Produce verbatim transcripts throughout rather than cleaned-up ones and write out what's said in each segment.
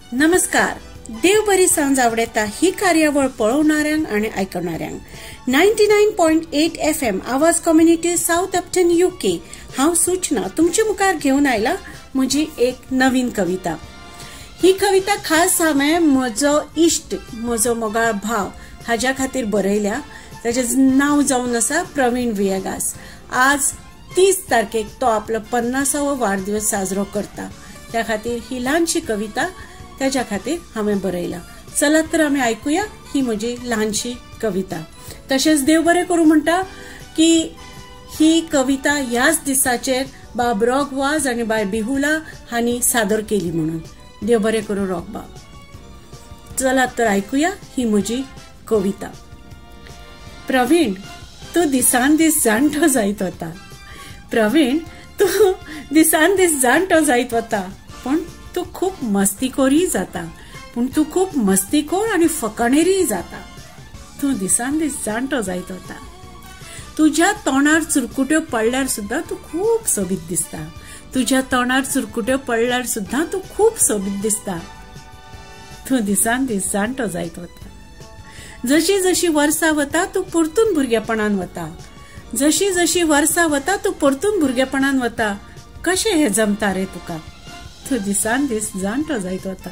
नमस्कार. देव बरी सांज आवडेता ही कार्यावळ पळवणाऱ्यांक आणि आयकणाऱ्यांक ninety nine point eight F M आवाज कम्युनिटी साउथ एप्टन यूके हांव सूचना तुमचे मुखार घेऊन आयला म्हजी एक नवीन कविता. ही कविता खास हांवें म्हजो इश्ट म्हजो मोगाळ भाव हाज्या खातीर बरयल्या. ताचें नांव जावन आसा प्रवीण वियेगास. आज तीस तारखेक तो आपलो पन्नासावो वाडदिवस साजरो करता. त्या खातीर ही ल्हानशी कविता त्याच्या खातीर हांवें बरयला. चलत तर आमी आयकुया ही म्हजी ल्हानशी कविता. तशेंच देव बरें करूं म्हणटा की ही कविता ह्याच दिसाचेर बाब रॉकवाज आनी बाय बिहुला हांणी सादर केली म्हणून. देव बरें करूं रॉकबा. चलात तर आयकुया ही म्हजी कविता. प्रवीण, तू दिसान दीस जाणटो जायत वता. प्रवीण, तू दिसान दीस जाणटो जायत वता. पण तू खूप मस्तीखोरी जाता. पण तू खूप मस्तीखोर आणि फकाणेरी जाता. तू दिसान दीस जाणटो जायत वता. तुझ्या तोंडार चुरकुट्यो पडल्यार सुद्धा तू खूप सोबीत दिसता. तुझ्या तोंडार चुरकुट्यो पडल्यार सुद्धा तू खूप सोबीत दिसता. तू दिसान दीस जाणटो जायत वता. जशी जशी वर्सां वता तू परतून भुरगेपणान वता. जशी जशी वर्सां वता तू परतून भुरगेपणान वता. कशें हे जमता रे तुका. तू दिसान दीस जाणटो जायत वता.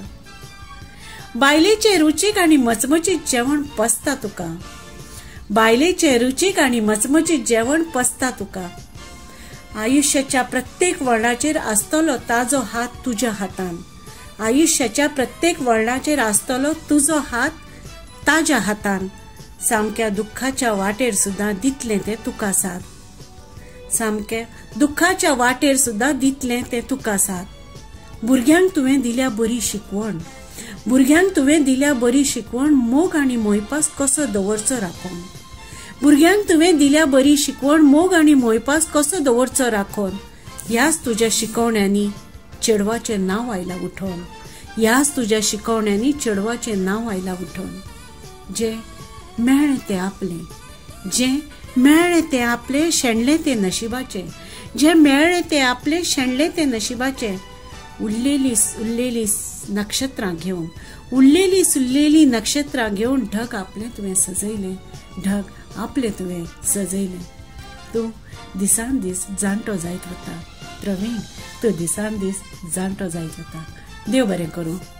बायलेचे रुचीक आनी मचमचीत जेवण पसता तुका. बायलेचे रुचीक आनी मचमचीत जेवण पसता तुका. आयुष्याच्या प्रत्येक वळणाचेर आसतलो ताजो हात तुज्या हातान. आयुष्याच्या प्रत्येक वळणाचेर आसतलो तुजो हात ताज्या हातान. सामक्या दुःखाच्या वाटेर सुद्धा दितले ते तुका साथ. सामक्या दुःखाच्या वाटेर सुद्धा दितले ते तुका साथ. भुरग्यांक तुवें दिल्या बरी शिकवण. भुरग्यांक तुवें दिल्या बरी शिकवण मोग आनी मोयपास कसो दवरचो राखून. भुरग्यांक तुवें दिल्या बरी शिकवण मोग आनी मोयपास कसो दवरचो राखून. ह्याच तुज्या शिकवण्यांनी चेडवाचें नांव आयलां उठोवन. ह्याच तुज्या शिकवण्यांनी चेडवाचें नांव आयलां उठोवन. जे मेळ्ळें तें आपलें. जें मेळ्ळें तें आपलें शेणलें तें नशिबाचें. जें मेळ्ळें तें आपलें शेणलें तें नशिबाचें. उरलेली उरलेली नक्षत्रां घेवन उरलेली सुरलेली नक्षत्रां घेवन ढग आपलें तुवें सजयलें. ढग आपलें तुवें सजयलें. तूं दिसान दीस जाणटो जायत वता. प्रवीण, तूं दिसान दीस जाणटो जायत वता. देव बरें करूं.